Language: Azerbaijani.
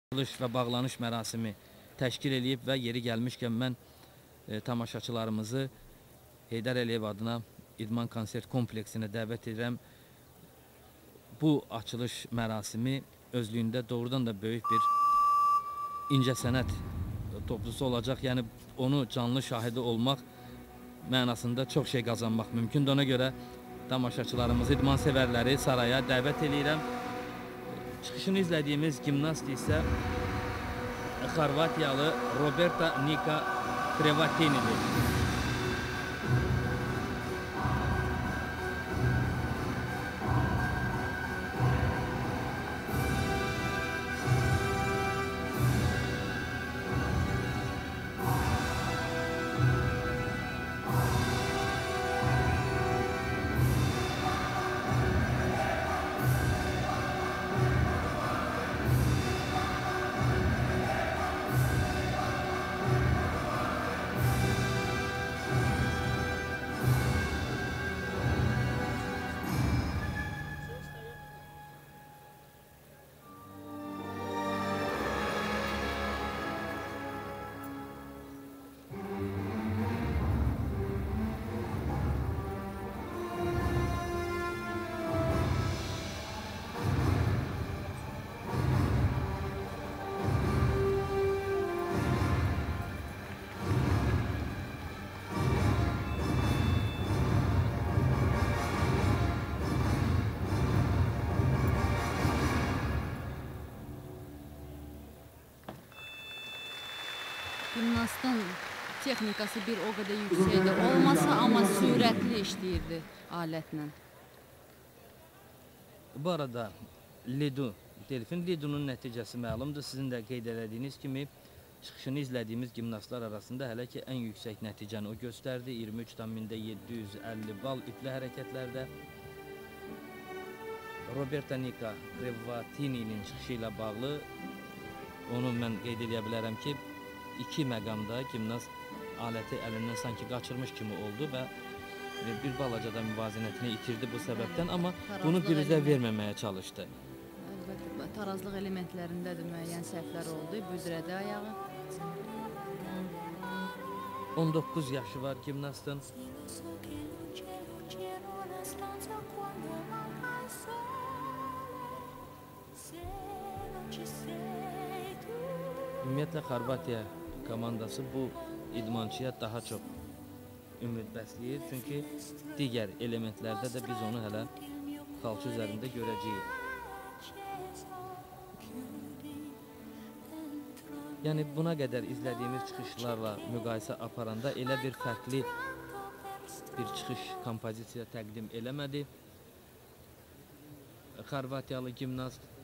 Açılış və bağlanış mərasimi təşkil edib və yeri gəlmişkən mən tamaşaçılarımızı Heydər Əliyev adına İdman konsert kompleksinə dəvət edirəm. Bu açılış mərasimi özlüyündə doğrudan da böyük bir incəsənət toplusu olacaq. Yəni onu canlı şahidi olmaq mənasında çox şey qazanmaq mümkündür. Ona görə tamaşaçılarımızı, idman sevərləri saraya dəvət edirəm. Çıxışını izlədiyimiz gimnast isə Xorvatiyalı Roberta Nika Krevatinidir. Gimnastın texnikası bir o qədər yüksəkdir. Olmasa amma sürətli işləyirdi alətlə. Bu arada Lidunun nəticəsi məlumdur. Sizin də qeyd elədiyiniz kimi çıxışını izlədiyimiz gimnastlar arasında hələ ki ən yüksək nəticəni o göstərdi. 23,750 bal ipli hərəkətlərdə. Roberta Nika Krevatini'nin çıxışı ilə bağlı onu mən qeyd edə bilərəm ki, iki məqamda gimnast aləti əlindən sanki qaçırmış kimi oldu və bir balaca da müvazinətini itirdi bu səbəbdən, amma bunu biruzə verməməyə çalışdı. Əlbəttə, tarazlıq elementlərində də müəyyən səhvlər oldu, büdrədi ayağı. 19 yaşı var gimnastın. Ümumiyyətlə, Xorvatiya komandası bu idmançıya daha çox ümid bəsləyir. Çünki digər elementlərdə də biz onu hələ xalça üzərində görəcəyik. Yəni, buna qədər izlədiyimiz çıxışlarla müqayisə aparanda elə bir fərqli bir çıxış kompozisiya təqdim eləmədi. Xorvatiyalı gimnast